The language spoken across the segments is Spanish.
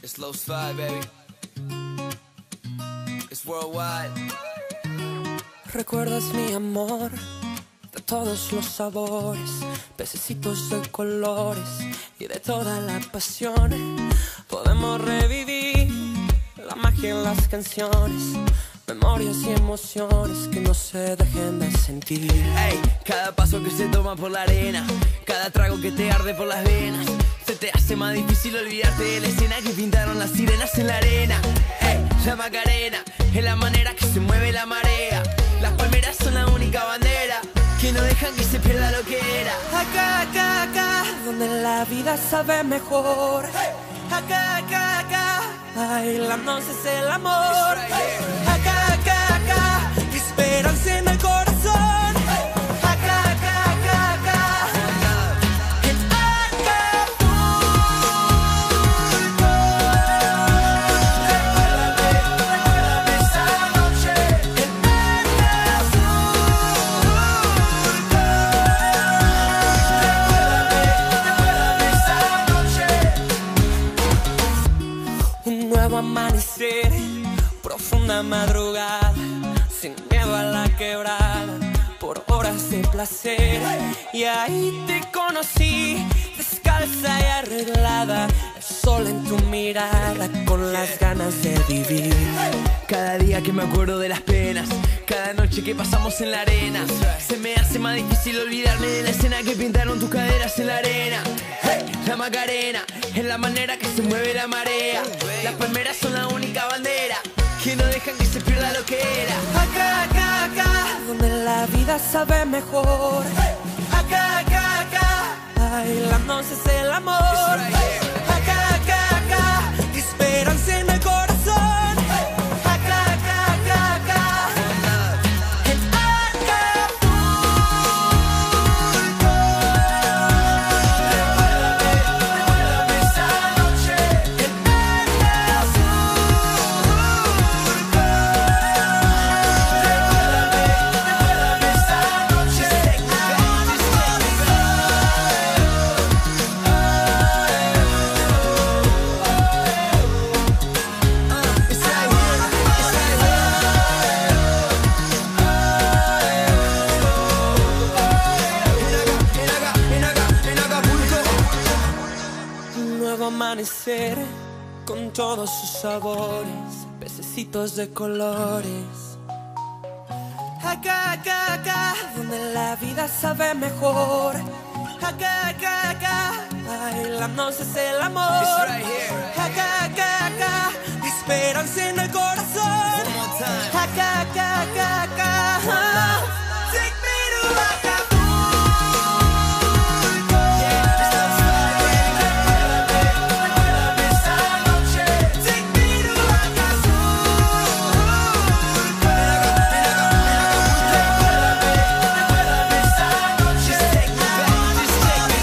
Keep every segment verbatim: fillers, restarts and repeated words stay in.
It's Los Five, baby. It's worldwide. Recuerdas mi amor de todos los sabores, pececitos de colores y de toda la pasión. Podemos revivir la magia en las canciones, memorias y emociones que no se dejen de sentir. Ey, cada paso que se toma por la arena, cada trago que te arde por las venas, se te hace más difícil olvidarte de la escena que pintaron las sirenas en la arena. Ey, la Macarena es la manera que se mueve la marea. Las palmeras son la única bandera que no dejan que se pierda lo que era. Acá, acá, acá, donde la vida sabe mejor. Acá, acá, acá, bailando es el amor. Acá, acá, acá, esperanza en el corazón. Acá, acá, acá, acá, en Acapulco. Recuérdame, recuérdame esa noche en Acapulco. Recuérdame, recuérdame esa noche. Un nuevo amanecer, profunda madrugada, sin miedo a la quebrada, por horas de placer. Y ahí te conocí, descalza y arreglada, el sol en tu mirada, con las ganas de vivir. Cada día que me acuerdo de las penas, cada noche que pasamos en la arena, se me hace más difícil olvidarme de la escena que pintaron tus caderas en la arena. Hey, la Macarena es la manera que se mueve la marea. Las palmeras son la única bandera que no dejan que se pierda lo que era. Acá, acá, acá, donde la vida sabe mejor. Acá, acá, acá, bailando es el amor. Acá, acá, acá, esperanza en el corazón. Acá, acá, acá, acá, en Acapulco. Recuérdame, recuérdame esa noche en Acapulco. Recuérdame, recuérdame esa noche en Un nuevo amanecer con todos sus sabores, pececitos de colores. Acá, acá, acá, donde la vida sabe mejor. Acá, acá, acá, bailando es el amor. Acá, acá, acá, esperanza en el corazón. Acá, acá, acá, acá, take me to Acapulco. Recuérdame, recuérdame esa noche. Take me to Acapulco. Recuérdame, recuérdame esa noche. Take me back, just take me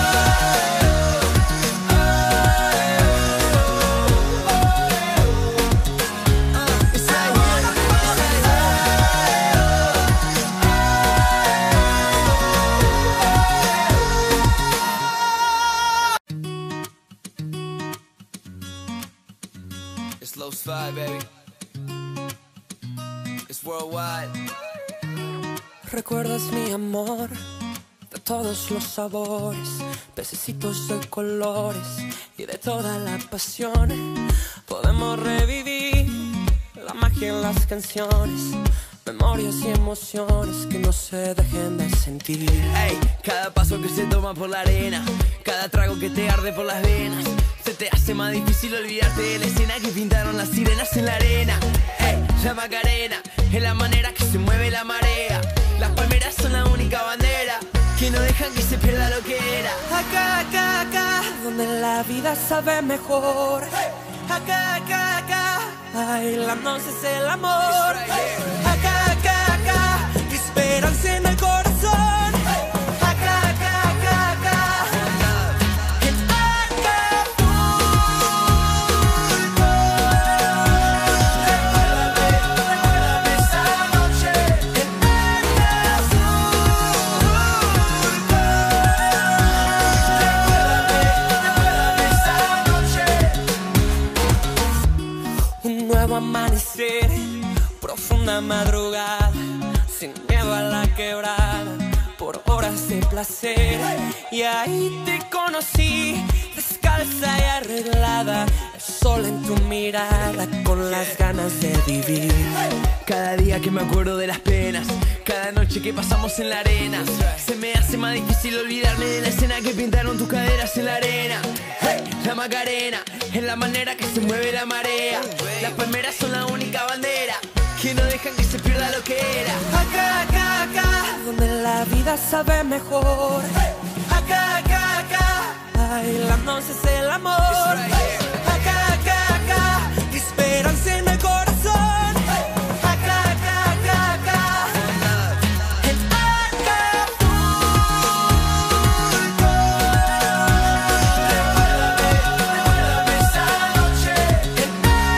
back. It's right here, it's right here. It's Los Five, baby. It's worldwide. Recuerdas mi amor de todos los sabores, pececitos de colores y de toda la pasión. Podemos revivir la magia en las canciones, memorias y emociones que no se dejen de sentir. Ey, cada paso que se toma por la arena, cada trago que te arde por las venas, se te hace más difícil olvidarte de la escena que pintaron las sirenas en la arena. Ey, la Macarena es la manera que se mueve la marea. Las palmeras son la única bandera que no dejan que se pierda lo que era. Acá, acá, acá, donde la vida sabe mejor. Acá, acá, acá, bailando es el amor. Acá, acá, acá, esperanza en el corazón. Acá, acá, acá, acá, en Acapulco. Recuérdame, recuérdame esa noche en Acapulco. Recuérdame, recuérdame esa noche. profunda madrugada, sin miedo a la quebrada, por horas de placer. Y ahí te conocí, descalza y arreglada, el sol en tu mirada, con las ganas de vivir. Cada día que me acuerdo de las penas, cada noche que pasamos en la arena, se me hace más difícil olvidarme de la escena que pintaron tus caderas en la arena. Hey, la Macarena es la manera que se mueve la marea. Las palmeras son la única bandera que no dejan que se pierda lo que era. Acá, acá, acá, donde la vida sabe mejor. Acá, acá, acá, bailándose es el amor. Acá, acá, acá, esperanza en el corazón. Acá, acá, acá, acá, en Acapulco. Recuérdame, recuérdame esa noche en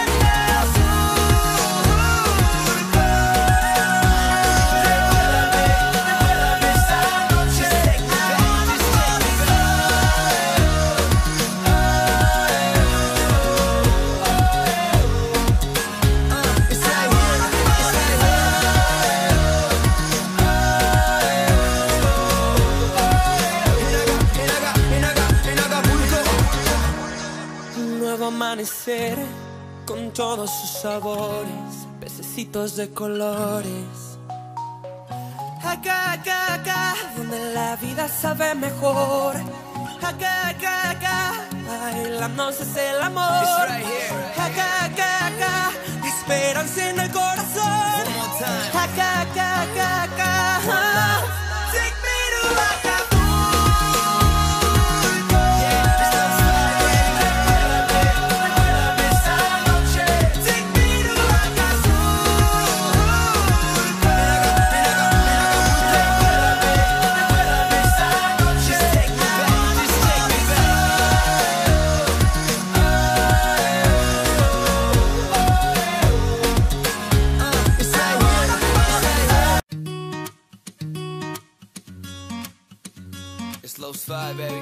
amanecer con todos sus sabores, pececitos de colores. Acá, acá, acá, donde la vida sabe mejor. Acá, acá, acá, bailándose es el amor. Acá, acá, acá, esperanza en el corazón. Acá, acá, acá, acá, take me to Acapulco. It's Los Five, baby.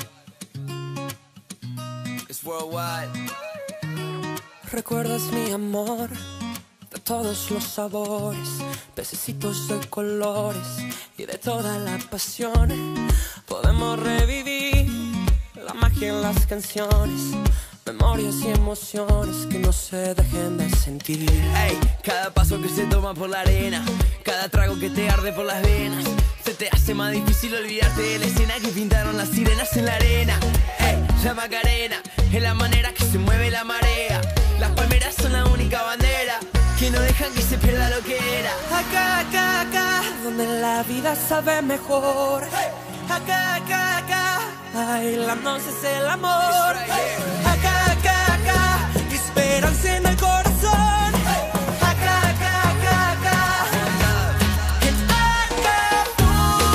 It's worldwide. Recuerdas mi amor de todos los sabores, pececitos de colores y de toda la pasión. Podemos revivir la magia en las canciones, memorias y emociones que no se dejen de sentir. Ey, cada paso que se toma por la arena, cada trago que te arde por las venas, se te hace más difícil olvidarte de la escena que pintaron las sirenas en la arena. Ey, la Macarena es la manera que se mueve la marea. Las palmeras son la única bandera que no dejan que se pierda lo que era. Acá, acá, acá, donde la vida sabe mejor. Acá, acá, acá, bailándose es el amor. Acá, acá, acá, esperanza en el corazón. Acá, acá, acá, acá, en Acapulco.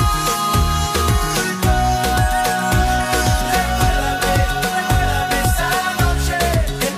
Recuérdame, recuérdame esa noche en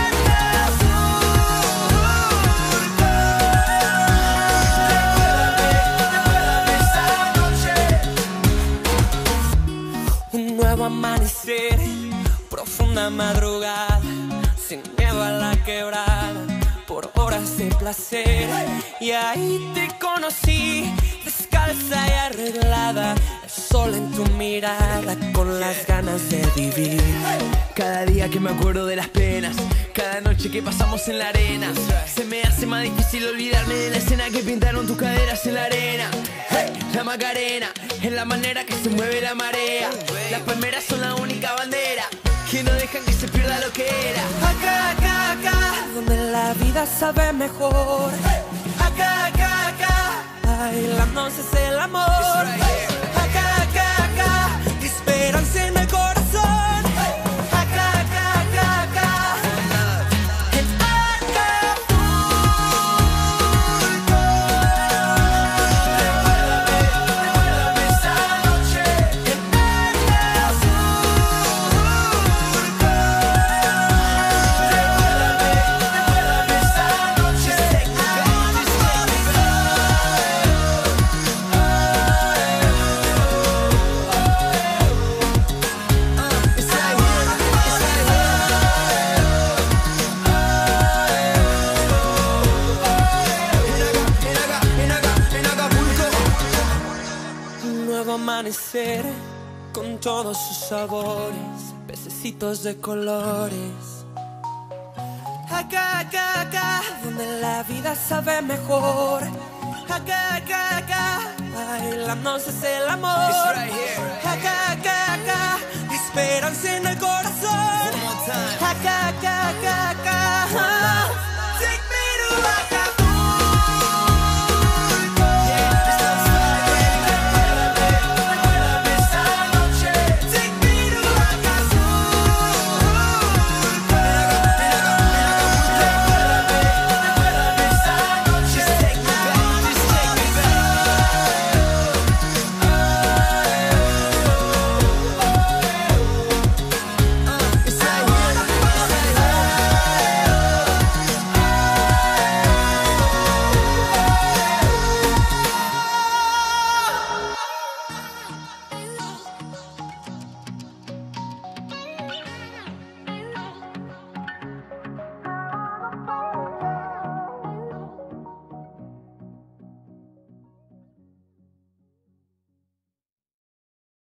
un nuevo amanecer, profunda madrugada, sin miedo a la quebrada, por horas de placer. Y ahí te conocí, descalza y arreglada, el sol en tu mirada, con las ganas de vivir. Cada día que me acuerdo de las penas, cada noche que pasamos en la arena, se me hace más difícil olvidarme de la escena que pintaron tus caderas en la arena. Hey, la Macarena es la manera que se mueve la marea. Las palmeras son la única bandera que no dejan que se pierda lo que era. Acá, acá, acá, donde la vida sabe mejor. Acá, acá, acá, bailándose es el amor. Acá, acá, acá, esperanza en el corazón. Acá, acá, acá, acá, en Acapulco. Recuérdame, recuérdame esa noche en Acapulco. amanecer con todos sus sabores, pececitos de colores. Acá, acá, acá, donde la vida sabe mejor. Acá, acá, acá, bailándose es el amor. Acá, acá, acá, esperanza en el corazón. Acá, acá, acá, acá.